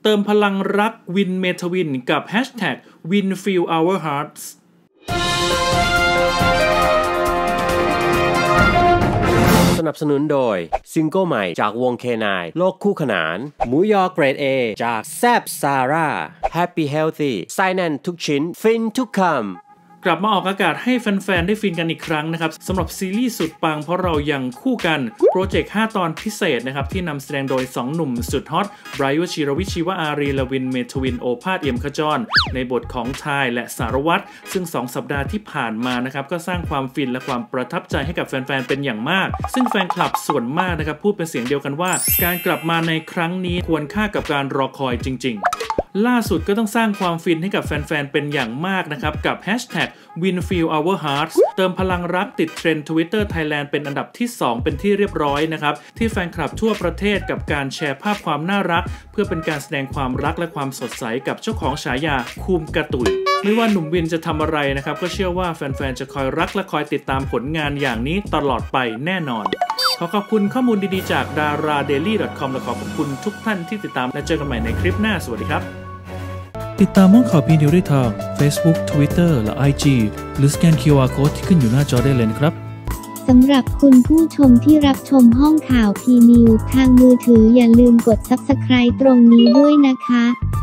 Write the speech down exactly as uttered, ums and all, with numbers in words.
เติมพลังรักวินเมทวินกับ แฮชแท็ก วิน ฟิล อเวอร์ ฮาร์ทส์สนับสนุนโดยซิงเกิลใหม่จากวง เค ไนน์ โลกคู่ขนานหมูยอเกรด เอ จากแซบซาร่า Happy Healthy ไส้แน่นทุกชิ้นฟินทุกคำกลับมาออกอากาศให้แฟนๆได้ฟินกันอีกครั้งนะครับสำหรับซีรีส์สุดปังเพราะเรายังคู่กันโปรเจกต์ห้าตอนพิเศษนะครับที่นำแสดงโดยสองหนุ่มสุดฮอตไบรท์ วชิรวิชชีวอารีและวินเมทวินโอภาสเอี่ยมขจรในบทของทายและสารวัตรซึ่งสองสัปดาห์ที่ผ่านมานะครับก็สร้างความฟินและความประทับใจให้กับแฟนๆเป็นอย่างมากซึ่งแฟนคลับส่วนมากนะครับพูดเป็นเสียงเดียวกันว่าการกลับมาในครั้งนี้ควรค่ากับการรอคอยจริงๆล่าสุดก็ต้องสร้างความฟินให้กับแฟนๆเป็นอย่างมากนะครับกับ แฮชแท็ก วิน ฟิล อเวอร์ ฮาร์ทส์ เติมพลังรักติดเทรนด์ Twitter Thailand เป็นอันดับที่สองเป็นที่เรียบร้อยนะครับที่แฟนคลับทั่วประเทศกับการแชร์ภาพความน่ารักเพื่อเป็นการแสดงความรักและความสดใสกับเจ้าของฉายาคูมกระตุยไม่ว่าหนุ่มวินจะทำอะไรนะครับก็เชื่อว่าแฟนๆจะคอยรักและคอยติดตามผลงานอย่างนี้ตลอดไปแน่นอนขอขอบคุณข้อมูลดีๆจาก ดาราเดลี่ ดอท คอม และขอขอบคุณทุกท่านที่ติดตามและเจอกันใหม่ในคลิปหน้าสวัสดีครับติดตามห้องข่าว พี นิวส์ ได้ทาง Facebook Twitter และ ไอ จี หรือสแกน คิว อาร์ Code ที่ขึ้นอยู่หน้าจอได้เลยนะครับสำหรับคุณผู้ชมที่รับชมห้องข่าว พี นิวส์ ทางมือถืออย่าลืมกด ซับสไครบ์ ตรงนี้ด้วยนะคะ